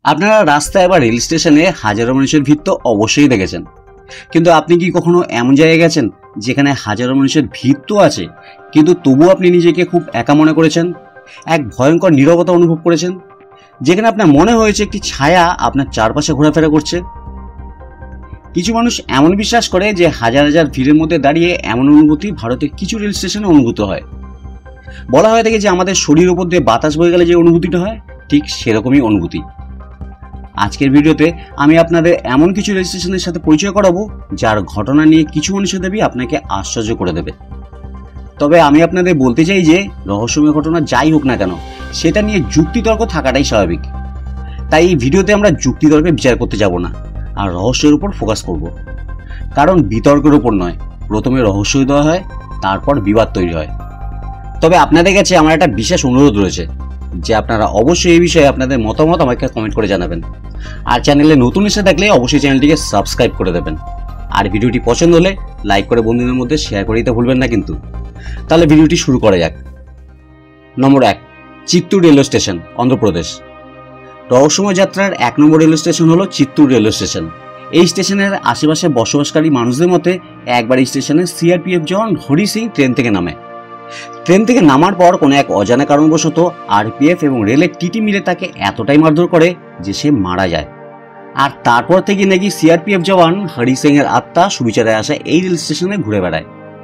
আপনারা রাস্তায় বা রেল স্টেশনে হাজারো মানুষের ভিড় তো অবশ্যই দেখেছেন, কিন্তু আপনি কি কখনো এমন জায়গায় গেছেন যেখানে হাজারো মানুষের ভিড় তো আছে, কিন্তু তবু আপনি নিজেকে খুব একা মনে করেছেন, এক ভয়ঙ্কর নীরবতা অনুভব করেছেন, যেখানে আপনার মনে হয়েছে একটি ছায়া আপনার চারপাশে ঘোরাফেরা করছে? কিছু মানুষ এমন বিশ্বাস করে যে হাজার হাজার ভিড়ের মধ্যে দাঁড়িয়ে এমন অনুভূতি ভারতের কিছু রেল স্টেশনে অনুভূত হয়। বলা হয়ে থাকে যে আমাদের শরীরের উপর দিয়ে বাতাস বয়ে গেলে যে অনুভূতিটা হয়, ঠিক সেরকমই অনুভূতি। আজকের ভিডিওতে আমি আপনাদের এমন কিছু রেল স্টেশনের সাথে পরিচয় করাবো যার ঘটনা নিয়ে কিছু মানুষের দাবি আপনাকে আশ্চর্য করে দেবে। তবে আমি আপনাদের বলতে চাই যে রহস্যময় ঘটনা যাই হোক না কেন, সেটা নিয়ে যুক্তিতর্ক থাকাটাই স্বাভাবিক। তাই এই ভিডিওতে আমরা যুক্তিতর্কে বিচার করতে যাব না, আর রহস্যের উপর ফোকাস করব। কারণ বিতর্কের উপর নয়, প্রথমে রহস্য দেওয়া হয়, তারপর বিবাদ তৈরি হয়। তবে আপনাদের কাছে আমার একটা বিশেষ অনুরোধ রয়েছে যে আপনারা অবশ্যই এই বিষয়ে আপনাদের মতামত আমাকে কমেন্ট করে জানাবেন, আর চ্যানেলে নতুন এসে থাকলে অবশ্যই চ্যানেলটিকে সাবস্ক্রাইব করে দেবেন, আর ভিডিওটি পছন্দ হলে লাইক করে বন্ধুদের মধ্যে শেয়ার করে দিতে ভুলবেন না কিন্তু। তাহলে ভিডিওটি শুরু করা যাক। Number 1, Chittoor railway station, Andhra Pradesh. রহস্যময় যাত্রার 1 নম্বর রেলওয়ে স্টেশন হলো চিত্তুর রেলওয়ে স্টেশন। এই স্টেশনের আশেপাশে বসবাসকারী মানুষদের মতে একবার এই স্টেশনে সিআরপিএফ জওয়ান হরি সিং ট্রেন থেকে নামে। ট্রেন থেকে নামার পর কোনো এক অজানা কারণবশত আরপিএফ এবং রেলের টিটি মিলে তাকে এতটাই মারধর করে যে সে মারা যায়। আর তারপর থেকে নাকি সিআরপিএফ জওয়ান হরি সিং এর আত্মা সুবিচারে আসা এই রেল স্টেশনে ঘুরে বেড়ায়।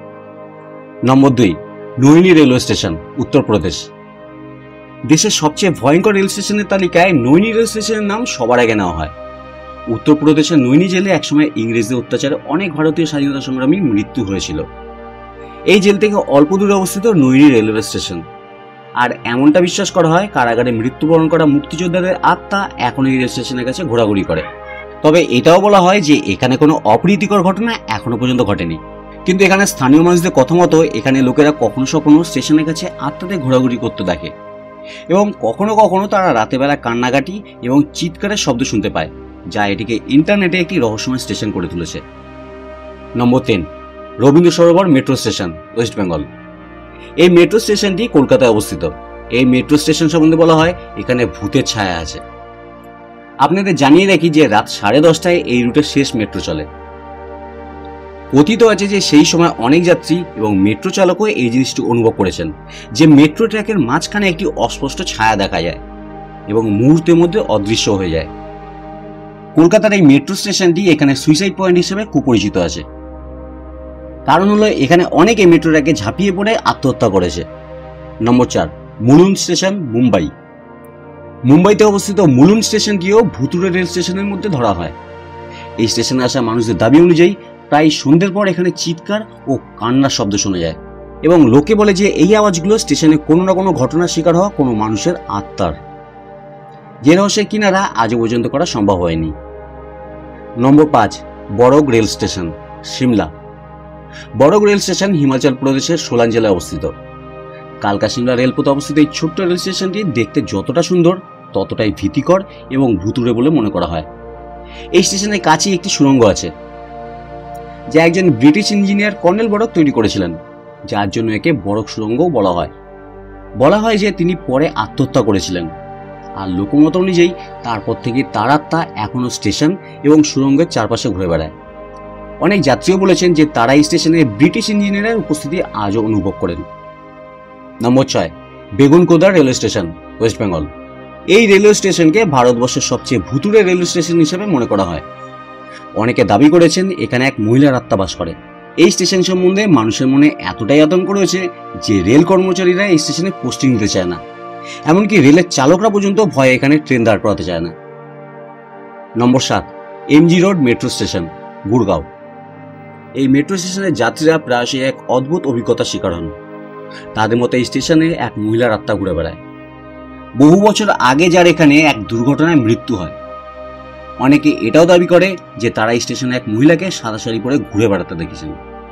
Number 2, Naini railway station, Uttar Pradesh. দেশের সবচেয়ে ভয়ঙ্কর রেল স্টেশনের তালিকায় নৈনি রেল স্টেশনের নাম সবার আগে নেওয়া হয়। উত্তরপ্রদেশের নৈনি জেলে একসময় ইংরেজদের অত্যাচারে অনেক ভারতীয় স্বাধীনতা সংগ্রামীর মৃত্যু হয়েছিল। এই জেল থেকে অল্প দূরে অবস্থিত নৈনি রেলওয়ে স্টেশন। আর এমনটা বিশ্বাস করা হয় কারাগারে মৃত্যুবরণ করা মুক্তিযোদ্ধাদের আত্মা এখন এই রেল স্টেশনের কাছে ঘোরাঘুরি করে। তবে এটাও বলা হয় যে এখানে কোনো অপ্রীতিকর ঘটনা এখনো পর্যন্ত ঘটেনি, কিন্তু এখানে স্থানীয় মানুষদের কথা মতো এখানে লোকেরা কখনো কখনো স্টেশনের কাছে আত্মাদের ঘোরাঘুরি করতে দেখে, এবং কখনো কখনো তারা রাতেবেলা কান্নাকাটি এবং চিৎকারের শব্দ শুনতে পায়, যা এটিকে ইন্টারনেটে একটি রহস্যময় স্টেশন করে তুলেছে। Number 3, Rabindra Sarobar metro station, west Bengal. এই মেট্রো স্টেশনটি কলকাতায় অবস্থিত। এই মেট্রো স্টেশন সম্বন্ধে বলা হয় এখানে ভূতের ছায়া আছে। আপনাদের জানিয়ে রাখি যে রাত 10:30টায় এই রুটের শেষ মেট্রো চলে। কথিত আছে যে সেই সময় অনেক যাত্রী এবং মেট্রো চালকও এই জিনিসটি অনুভব করেছেন যে মেট্রো ট্র্যাকের মাঝখানে একটি অস্পষ্ট ছায়া দেখা যায় এবং মুহূর্তের মধ্যে অদৃশ্য হয়ে যায়। কলকাতার এই মেট্রো স্টেশনটি এখানে সুইসাইড পয়েন্ট হিসেবে কুপরিচিত আছে। কারণ হলো এখানে অনেকে মেট্রো ট্র্যাকে ঝাঁপিয়ে পড়ে আত্মহত্যা করেছে। Number 4, Mulund station, Mumbai. মুম্বাইতে অবস্থিত মুলুন্ড স্টেশনটিও ভুতুড়ে রেল স্টেশনের মধ্যে ধরা হয়। এই স্টেশনে আসা মানুষদের দাবি অনুযায়ী প্রায় সন্ধ্যের পর এখানে চিৎকার ও কান্নার শব্দ শোনা যায়, এবং লোকে বলে যে এই আওয়াজগুলো স্টেশনে কোনো না কোনো ঘটনার শিকার হওয়া কোনো মানুষের আত্মার। যে রহস্যের কিনারা আজও পর্যন্ত করা সম্ভব হয়নি। Number 5, Barog rail station, Shimla. Barog rail station Himachal প্রদেশের সোলান জেলায় অবস্থিত। কালকা সিমলা রেলপথে অবস্থিত এই ছোট্ট রেল স্টেশনটি দেখতে যতটা সুন্দর ততটাই ভীতিকর এবং ভুতুড়ে বলে মনে করা হয়। এই স্টেশনের কাছেই একটি সুড়ঙ্গ আছে, যা একজন ব্রিটিশ ইঞ্জিনিয়ার কর্নেল বরগ তৈরি করেছিলেন, যার জন্য একে বরগ সুড়ঙ্গও বলা হয়। বলা হয় যে তিনি পরে আত্মহত্যা করেছিলেন, আর লোকমত অনুযায়ী তারপর থেকে তার আত্মা এখনো স্টেশন এবং সুড়ঙ্গের চারপাশে ঘুরে বেড়ায়। অনেক যাত্রীও বলেছেন যে তারা এই স্টেশনে ব্রিটিশ ইঞ্জিনিয়ারের উপস্থিতি আজও অনুভব করেন। Number 6, Begunkodar railway station, west Bengal. এই রেলওয়ে স্টেশনকে ভারতবর্ষের সবচেয়ে ভুতুড়ে রেলওয়ে স্টেশন হিসেবে মনে করা হয়। অনেকে দাবি করেছেন এখানে এক মহিলার আত্মা বাস করে। এই স্টেশন সম্বন্ধে মানুষের মনে এতটাই আতঙ্ক রয়েছে যে রেল কর্মচারীরা এই স্টেশনে পোস্টিং দিতে চায় না, এমনকি রেলের চালকরা পর্যন্ত ভয়ে এখানে ট্রেন দাঁড় করাতে চায় না। Number 7, MG road metro station, Gurgaon. এই মেট্রো স্টেশনের যাত্রীরা প্রায়শই এক অদ্ভুত অভিজ্ঞতার শিকার হন। তাদের মতে এই স্টেশনে এক মহিলার আত্মা ঘুরে বেড়ায়। বহু বছর আগে যার এখানে এক দুর্ঘটনায় মৃত্যু হয়। অনেকে এটাও দাবি করে যে তারা এই স্টেশনে এক মহিলাকে সাদা শাড়ি পরে ঘুরে বেড়াতে দেখেছেন।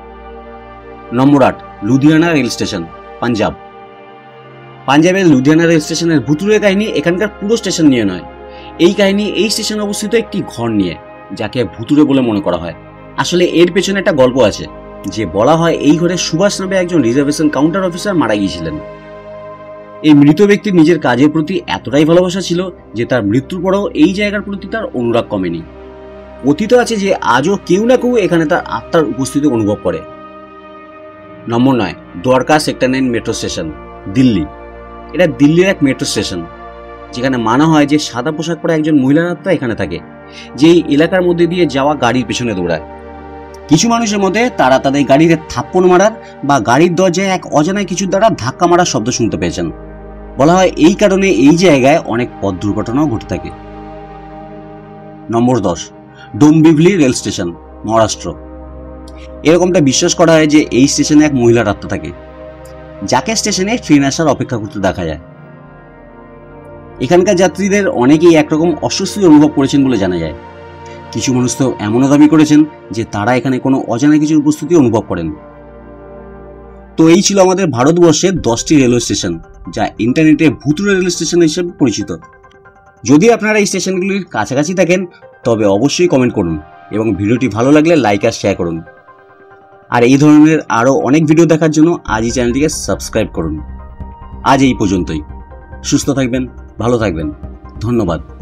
Number 8, Ludhiana rail station, Punjab. পাঞ্জাবের লুধিয়ানা রেল স্টেশনের ভুতুড়ে কাহিনী এখানকার পুরো স্টেশন নিয়ে নয়। এই কাহিনী এই স্টেশনে অবস্থিত একটি ঘর নিয়ে, যাকে ভুতুড়ে বলে মনে করা হয়। আসলে এর পেছনে একটা গল্প আছে, যে বলা হয় এই ঘরে সুভাষ নামে একজন রিজার্ভেশন কাউন্টার অফিসার মারা গিয়েছিলেন। এই মৃত ব্যক্তির নিজের কাজের প্রতি এতটাই ভালোবাসা ছিল যে তার মৃত্যুর পরেও এই জায়গার প্রতি তার অনুরাগ কমেনি। কথিত আছে যে আজও কেউ না কেউ এখানে তার আত্মার উপস্থিতি অনুভব করে। Number 9, Dwarka sector 9 metro station, Delhi. এটা দিল্লির এক মেট্রো স্টেশন, যেখানে মানা হয় যে সাদা পোশাক পরা একজন মহিলার আত্মা এখানে থাকে, যে এই এলাকার মধ্যে দিয়ে যাওয়া গাড়ির পেছনে দৌড়ায়। কিছু মানুষের মধ্যে তারা তাদের গাড়িতে থাপ্পড় মারার বা গাড়ির দরজায় এক অজানা কিছু দ্বারা ধাক্কা মারার শব্দ শুনতে পেয়েছেন। বলা হয় এই কারণে এই জায়গায় অনেক পথ দুর্ঘটনাও ঘটে থাকে। Number 10, Dombivli rail station, Maharashtra. এরকমটা বিশ্বাস করা হয় যে এই স্টেশনে এক মহিলার আত্মা থাকে, যাকে স্টেশনে ট্রেন আসার অপেক্ষা করতে দেখা যায়। এখানকার যাত্রীদের অনেকেই একরকম অস্বস্তি অনুভব করেছেন বলে জানা যায়। কিছু মানুষ তো এমনও দাবি করেছেন যে তারা এখানে কোনো অজানা কিছুর উপস্থিতি অনুভব করেন। তো এই ছিল আমাদের ভারতবর্ষের 10টি রেলওয়ে স্টেশন, যা ইন্টারনেটে ভুতুড়ে রেল স্টেশন হিসেবে পরিচিত। যদি আপনারা এই স্টেশনগুলির কাছাকাছি থাকেন তবে অবশ্যই কমেন্ট করুন এবং ভিডিওটি ভালো লাগলে লাইক আর শেয়ার করুন। আর এই ধরনের আরও অনেক ভিডিও দেখার জন্য আজই চ্যানেলটিকে সাবস্ক্রাইব করুন। আজ এই পর্যন্তই। সুস্থ থাকবেন, ভালো থাকবেন, ধন্যবাদ।